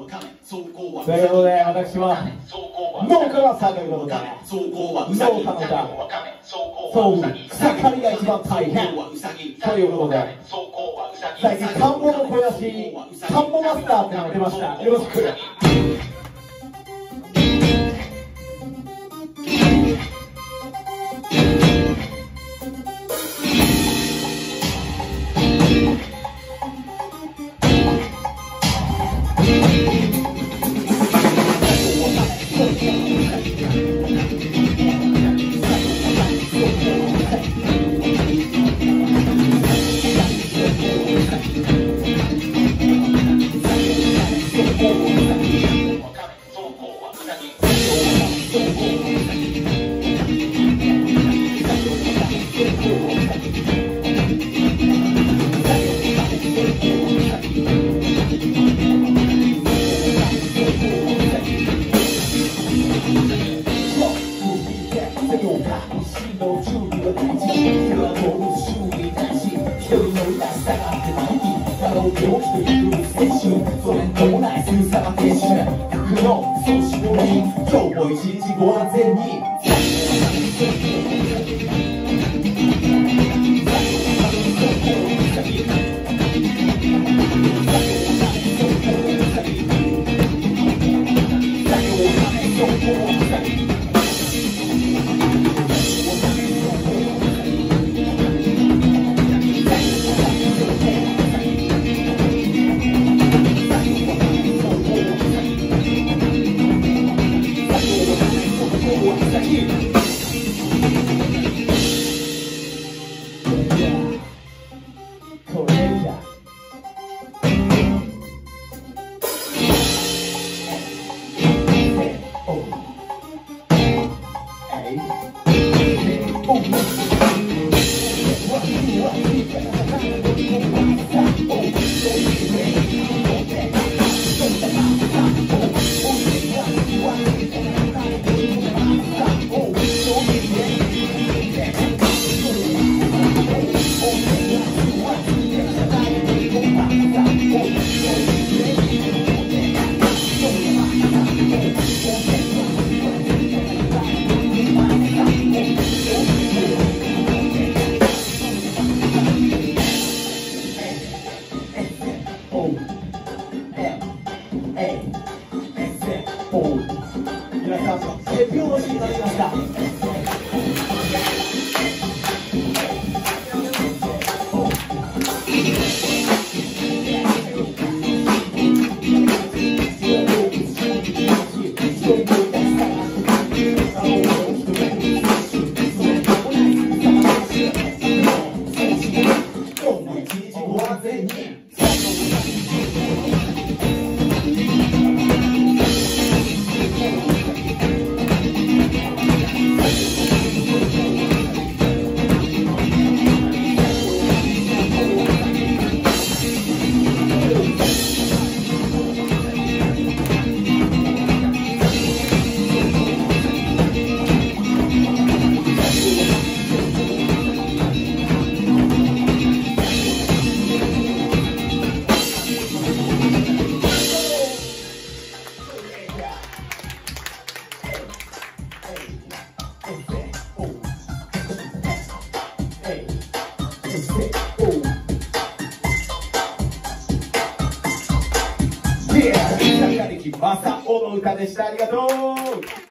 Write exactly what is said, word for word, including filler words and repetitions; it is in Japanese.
ということで私は農家マスターということで農家の歌そう草刈りが一番大変ということで最近田んぼの肥やし田んぼマスターってのが出ました。よろしく。今日も一日ご安全に皆さん手拍子いただきました。まさおの歌でした。ありがとう。